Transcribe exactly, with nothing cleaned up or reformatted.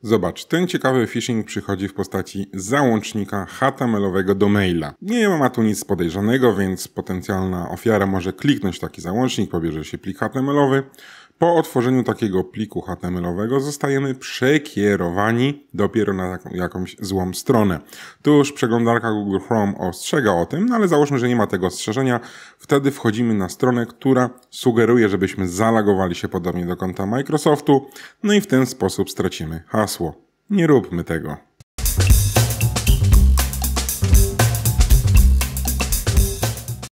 Zobacz, ten ciekawy phishing przychodzi w postaci załącznika H T M L-owego do maila. Nie ma tu nic podejrzanego, więc potencjalna ofiara może kliknąć taki załącznik, pobierze się plik H T M L-owy. Po otworzeniu takiego pliku H T M L-owego zostajemy przekierowani dopiero na taką, jakąś złą stronę. Tuż przeglądarka Google Chrome ostrzega o tym, no ale załóżmy, że nie ma tego ostrzeżenia. Wtedy wchodzimy na stronę, która sugeruje, żebyśmy zalogowali się podobnie do konta Microsoftu, no i w ten sposób stracimy hasło. Nie róbmy tego.